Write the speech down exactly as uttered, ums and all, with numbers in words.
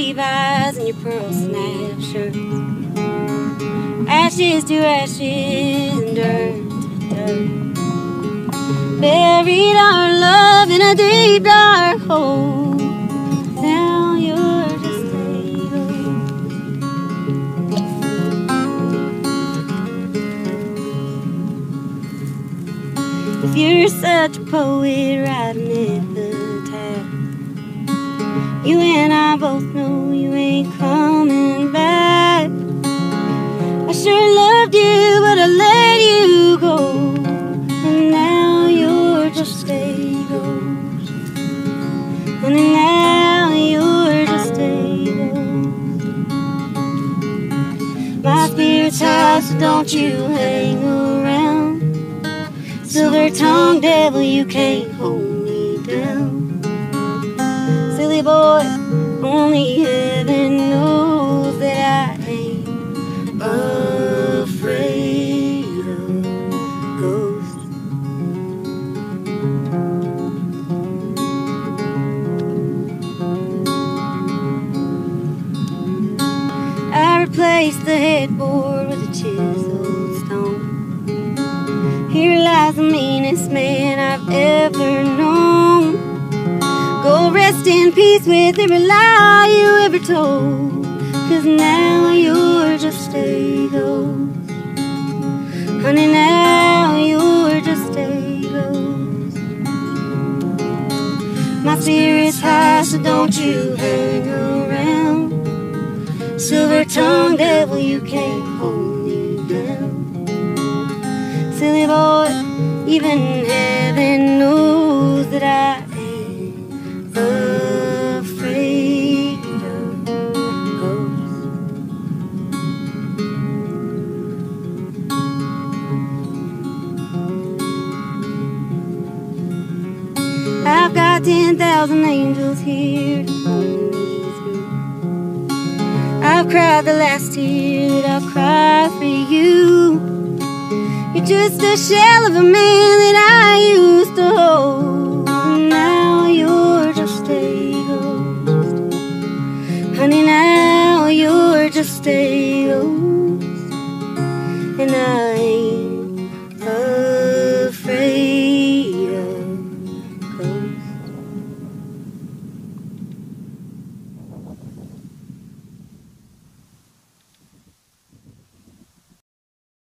Levi's and your pearl snap shirt. Ashes to ashes and dirt to dirt. Buried our love in a deep dark hole. Now you're just a ghost. If you're such a poet, write an epitaph. You and I both know you ain't coming back. I sure loved you, but I let you go. And now you're just a ghost. And now you're just a ghost. My spirit's high, so don't you hang around. Silver-tongued devil, you can't hold me down. Silly boy, only heaven knows that I ain't afraid of ghosts. I replaced the headboard with a chiseled stone. Here lies the meanest man I've ever known. Go rest in peace with every lie you ever told. Cause now you're just a ghost. Honey, now you're just a ghost. My spirit's high, so don't you hang around. Silver-tongued devil, you can't hold me down. Silly boy, even heaven knows that I ain't afraid of ghosts. I've got ten thousand angels here to hold me through. I've cried the last tear that I'll cry for you. You're just a shell of a man that I used to hold. And now you're just a ghost. Honey, now you're just a ghost. And I